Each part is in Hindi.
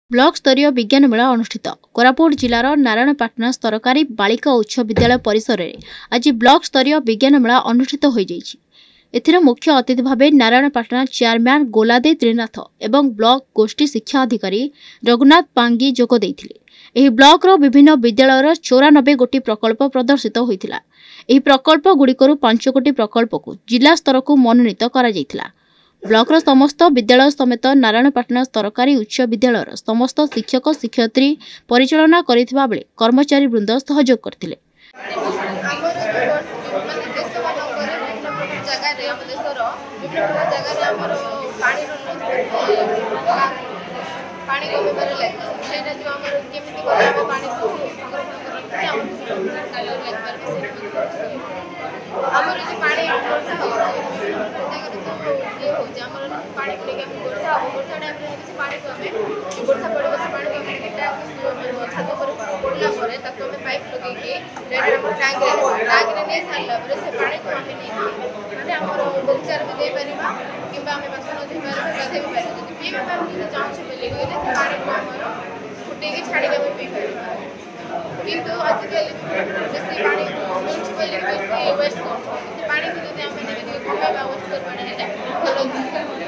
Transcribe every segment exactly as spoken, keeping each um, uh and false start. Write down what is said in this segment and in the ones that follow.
ब्लॉक स्तरीय विज्ञान मेला अनुष्ठित कोरापुट जिलार नारायणपाटना सरकारी बालिका उच्च विद्यालय परिसर में आज ब्लॉक स्तरीय विज्ञान मेला अनुष्ठित हो जाइछि। एथिरे मुख्य अतिथि भाव नारायणपाटना चेयरमैन गोलादे त्रिनाथ एवं ब्लॉक गोष्ठी शिक्षा अधिकारी रघुनाथ पांगी जोग देइथिले। एही ब्लॉक रो विभिन्न विद्यालयर चौरानबे गोटी प्रकल्प प्रदर्शित होइथिला। एही प्रकल्प गुड़िकरू पांच गोटी प्रकल्प को जिला स्तर को मनोनीत करा जाइथिला। ब्लॉक समस्त विद्यालय समेत नारायणपाटना सरकारी उच्च विद्यालय समस्त शिक्षक शिक्षयित्री परिचालना करिथिबा बेले कर्मचारी वृंद सहयोग करथिले। पानी को लेके वर्षा वर्षा टाइम रे किसी पानी को हमें वर्षा पड़े वर्षा पानी को हमें किटा छात पर पड़ला परे तक हमें पाइप लगे के रेड हम टैंक रे टैंक रे नहीं सारला परे से पानी को हमें नहीं माने हमर बगीचार में दे परिबा किबा हमें बासन दे परिबा गाधे भी परिबा जति पीबे पानी चांस बोले गले पानी को हमर फुटे के छाड़ी के पी परिबा किंतु आज कल जैसे पानी म्युनिसिपल लेवल वेस्ट करछो पानी को जति हमें नहीं कमे व्यवस्था करबा है भलो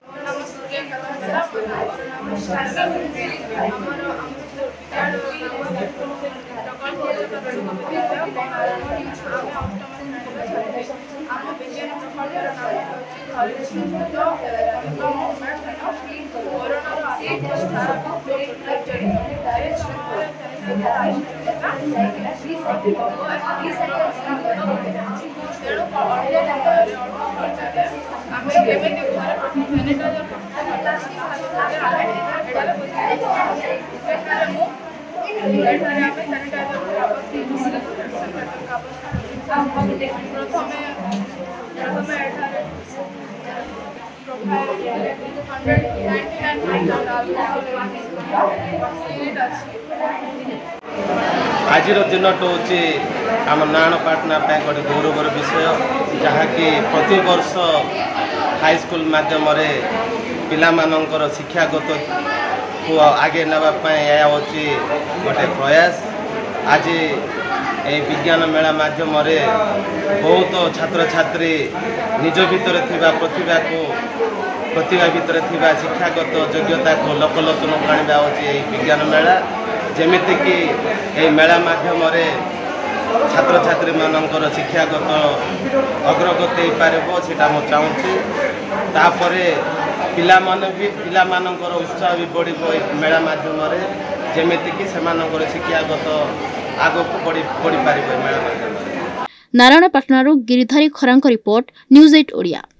आज दिन हूँ आम नारायणपाटना गोटे गौरवर विषय जहाँकि प्रति वर्ष हाईस्कूल मध्यम पिलामानंकर शिक्षागत को आगे नापी यह होची गोटे प्रयास। आज ए विज्ञान मेला माध्यम बहुत छात्र छात्री निज भितर थिबा प्रतिभा को प्रतिभा भितर थिबा शिक्षागत योग्यता को लोकलोचन आने होची विज्ञान मेला। जेमिति कि ए मेला माध्यम छात्र छात्री मानकर शिक्षागत अग्रगति पारिबो सेटा मो चाहूँगी। तापर पिला माने भी पिला मानकर उत्साह भी बढ़िबो मेला माध्यम जेमिति कि सेमानकर शिक्षागत आगो को बढ़ी बढ़ी पारिबो मेला माध्यम। नारायणपाटना गिरिधारी खरांक रिपोर्ट न्यूज़ एट ओडिया।